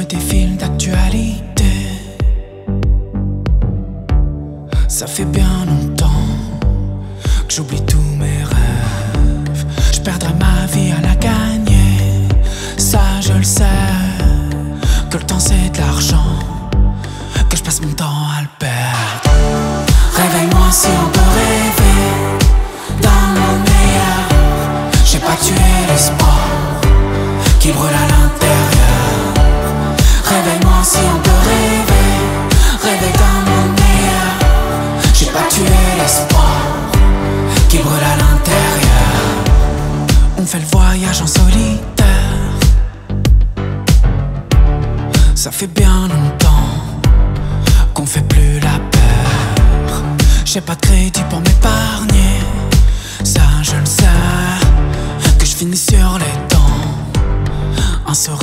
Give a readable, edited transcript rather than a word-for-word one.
me défile d'actualité. Ça fait bien longtemps que j'oublie tous mes rêves. Je perdrai ma vie à la gagner, ça je le sais. Que le temps c'est de l'argent, que je passe mon temps à le perdre. Réveille-moi si on peut rêver d'un monde meilleur. J'ai pas tué l'espoir qui brûle à l'intérieur. Réveille-moi si on peut rêver, rêver d'un monde meilleur. J'ai pas tué l'espoir qui brûle à l'intérieur. On fait le voyage en solitaire. Ça fait bien longtemps qu'on fait plus la peur. J'ai pas de crédit pour m'épargner, ça je le sais. Que je finis sur les dents un sourire